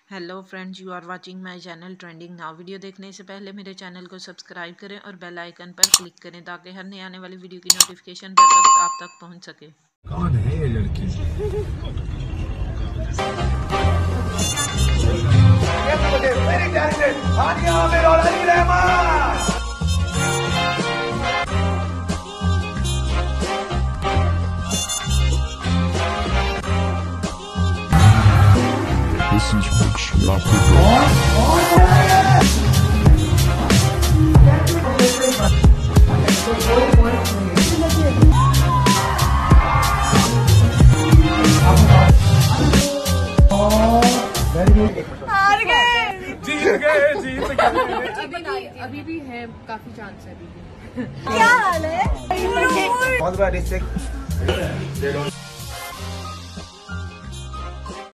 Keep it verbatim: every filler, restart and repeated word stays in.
Hello friends, you are watching my channel trending now. Video देखने से पहले मेरे चैनल को सब्सक्राइब करें और बेल आइकन पर क्लिक करें ताकि हर नई आने वाली वीडियो की नोटिफिकेशन बर वक्त आप तक पहुंच सके। कौन है ये लड़की? This is Mitch हार गए, जीत गए, जीत गए। अभी भी है, काफी चांस है अभी भी। क्या हाल है?